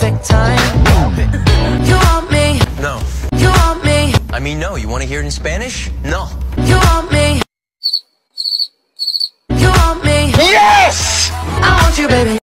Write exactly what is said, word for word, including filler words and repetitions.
perfect time. You want me? No. You want me? I mean, no. You want to hear it in Spanish? No. You want me? You want me? Yes! I want you, baby.